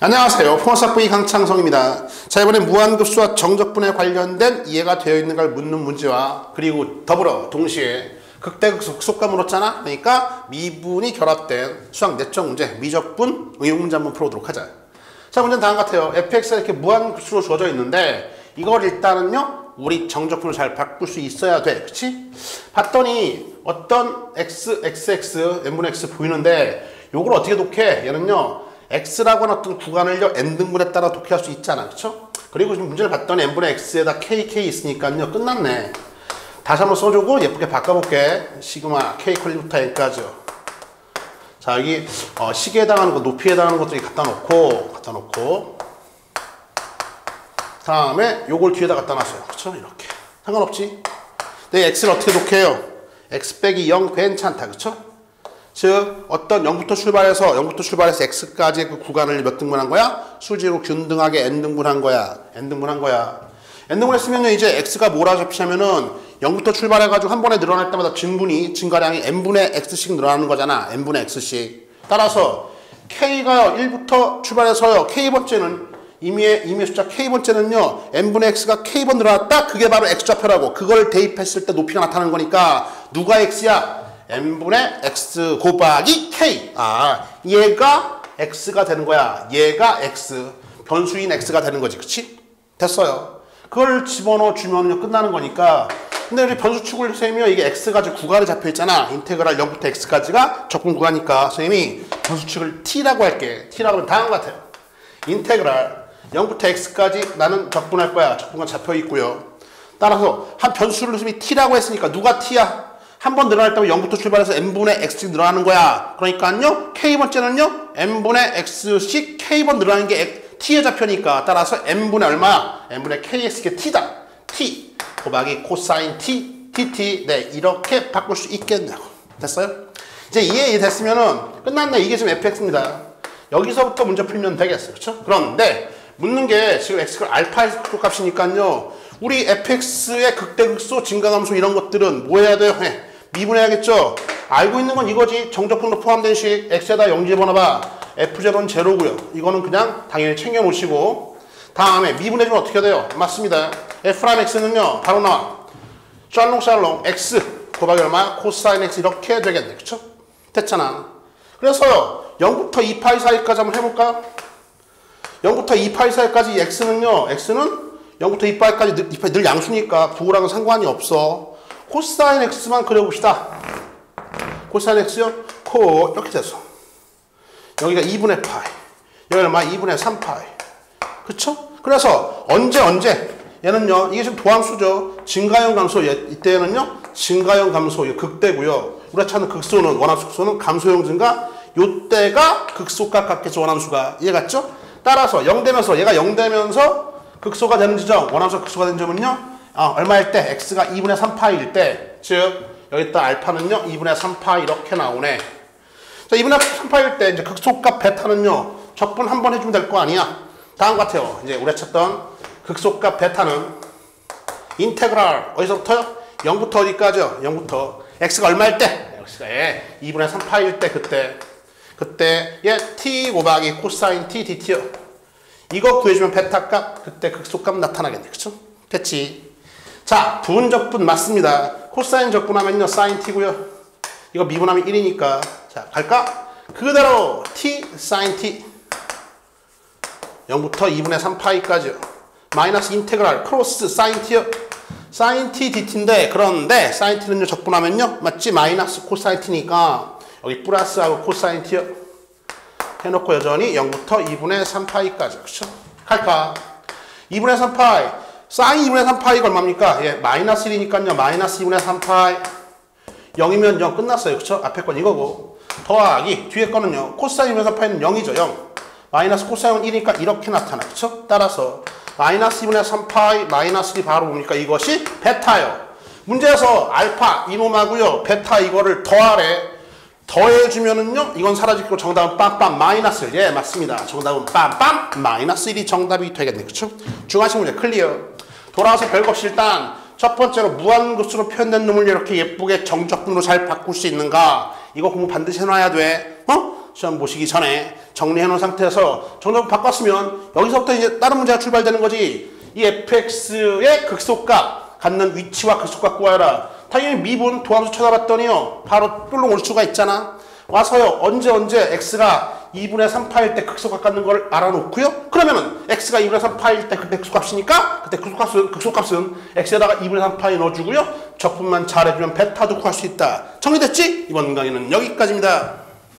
안녕하세요. 포마사부의 강창성입니다. 자, 이번에 무한급수와 정적분에 관련된 이해가 되어 있는 걸 묻는 문제와 그리고 더불어 동시에 극대극소 극소가 물었잖아. 그러니까 미분이 결합된 수학 내적 문제, 미적분 응용 문제 한번 풀어보도록 하자. 자, 문제는 다음 같아요. fx가 이렇게 무한급수로 주어져 있는데 이걸 일단은요 우리 정적분을 잘 바꿀 수 있어야 돼. 그치? 봤더니 어떤 xx n분의 x 보이는데 요걸 어떻게 독해? 얘는요 x라고 하는 어떤 구간을요 n등분에 따라 독해할 수 있잖아. 그쵸? 그리고 지금 문제를 봤더니 n분의 x에다 kk 있으니까요 끝났네. 다시 한번 써주고 예쁘게 바꿔볼게. 시그마 k 퀄리부터 n까지요. 자, 여기 시계에 해당하는 거, 높이에 해당하는 것들이 갖다 놓고 다음에 요걸 뒤에다 갖다 놨어요. 그쵸? 이렇게 상관없지? 내 x를 어떻게 독해요? x 빼기 0 괜찮다. 그쵸? 즉 어떤 0부터 출발해서 x까지 그 구간을 몇 등분한 거야? 수직으로 균등하게 n등분한 거야. n등분했으면요 이제 x가 뭐라 잡히냐면은 0부터 출발해가지고 한 번에 늘어날 때마다 증가량이 n분의 x씩 늘어나는 거잖아. n분의 x씩. 따라서 k가요 1부터 출발해서요 k번째는 임의의 숫자 k번째는요 n분의 x가 k번 늘어났다. 그게 바로 x좌표라고. 그걸 대입했을 때 높이가 나타나는 거니까 누가 x야? n분의 x 곱하기 k. 아, 얘가 x가 되는 거야. 얘가 x. 변수인 x가 되는 거지. 그치? 됐어요. 그걸 집어넣어 주면 끝나는 거니까. 근데 우리 변수축을 세면 이게 x가 구간에 잡혀 있잖아. 인테그랄 0부터 x까지가 적분 구간이니까 선생님이 변수축을 t라고 할게. t라고 하면 다음과 같아요. 인테그랄 0부터 x까지 나는 적분할 거야. 적분관 잡혀 있고요. 따라서 한 변수를 선생님이 t라고 했으니까 누가 t야? 한 번 늘어날 때면 0부터 출발해서 n분의 x씩 늘어나는 거야. 그러니까요 k번째는요 n분의 x씩 k번 늘어나는 게 t의 좌표니까 따라서 n분의 얼마? n분의 kx가 t다. t 곱하기 코사인 t, dt. 네, 이렇게 바꿀 수 있겠냐고. 됐어요? 이제 이해됐으면은 끝났네. 이게 지금 fx입니다. 여기서부터 문제 풀면 되겠어요. 그렇죠? 그런데 묻는 게 지금 x가 알파 값이니까요. 우리 fx의 극대극소, 증가감소 이런 것들은 뭐 해야 돼요? 미분해야겠죠? 알고 있는 건 이거지. 정적분도 포함된 식 x에다 0 집어넣어봐. f0는 제로고요. 이거는 그냥 당연히 챙겨 놓으시고 다음에 미분해주면 어떻게 돼요? 맞습니다. f'랑 x는요 바로 나와. 샬롱 x 곱하기 얼마? 코사인 x 이렇게 되겠네. 그쵸? 됐잖아. 그래서요 0부터 2파이 사이까지 한번 해볼까요? 0부터 2파이 사이까지 x는 0부터 2파이까지 늘 양수니까 부호랑은 상관이 없어. 코사인 x만 그려봅시다. 코사인 x요? 이렇게 됐어. 여기가 2분의 파이. 여기 얼마? 2분의 3파이. 그쵸? 그래서 언제 얘는요 이게 지금 도함수죠. 증가형 감소. 이때는요 증가형 감소 극대고요. 우리가 찾는 극소는 원함수 극소는 감소형 증가. 요때가 극소값 같겠죠. 원함수가. 이해갔죠? 따라서 0 되면서 얘가 0 되면서 극소가 되는 지점, 원함수가 극소가 되는 점은요 얼마일 때? x가 2분의 3파이일 때. 즉 여기다 알파는요 2분의 3파이 이렇게 나오네. 자, 2분의 3파일 때 이제 극소값 베타는요 적분 한 번 해주면 될 거 아니야. 다음 같아요. 이제 우리가 찾던 극소값 베타는 인테그랄 어디서부터요? 0부터 어디까지요? 0부터 x가 얼마일 때? x가 2분의 3파일 때 그때 얘 t 곱하기 코사인 t dt요. 이거 구해주면 베타값 그때 극소값 나타나겠네. 그쵸? 됐지? 자, 부분 적분 맞습니다. 코사인 적분하면요 사인 t고요. 이거 미분하면 1이니까 자 갈까? 그대로 t 사인 t 0부터 2분의 3파이까지요. 마이너스 인테그랄 크로스 사인 t요. 사인 t dt인데 그런데 사인 t는요 적분하면요 맞지? 마이너스 코사인 t니까 여기 플러스하고 코사인 t요. 해놓고 여전히 0부터 2분의 3파이까지. 그쵸? 갈까? 2분의 3파이 사인 2분의 3파이가 얼마입니까? 마이너스 1이니까요 마이너스 2분의 3파이 0이면 0 끝났어요. 그쵸? 앞에 건 이거고 더하기 뒤에 거는요 코사인 2분의 3파이는 0이죠. 0 마이너스 코사인은 1이니까 이렇게 나타나. 그쵸? 따라서 마이너스 2분의 3파이 마이너스 1이 바로 뭡니까? 이것이 베타요. 문제에서 알파 이놈하고요 베타 이거를 더하래. 더해주면은요 이건 사라지고 정답은 빰빰 마이너스 1. 예 맞습니다. 정답은 빰빰 마이너스 1이 정답이 되겠네. 그쵸? 중간식 문제 클리어. 돌아와서 별거 없이 일단 첫 번째로 무한급수로 표현된 놈을 이렇게 예쁘게 정적분으로 잘 바꿀 수 있는가? 이거 공부 반드시 해놔야 돼. 시험 보시기 전에. 정리해 놓은 상태에서 정답을 바꿨으면 여기서부터 이제 다른 문제가 출발되는 거지. 이 fx의 극소값 갖는 위치와 극소값 구하라. 당연히 미분 도함수 찾아봤더니요 바로 똘롱 올 수가 있잖아. 와서요 언제 x가 2분의 3파일 때 극소값 갖는 걸 알아놓고요. 그러면은 x가 2분의 3파일 때 그때 극소값이니까 그때 극소값은 x에다가 2분의 3파이 넣어주고요. 적분만 잘해주면 베타도 구할 수 있다. 정리됐지? 이번 강의는 여기까지입니다.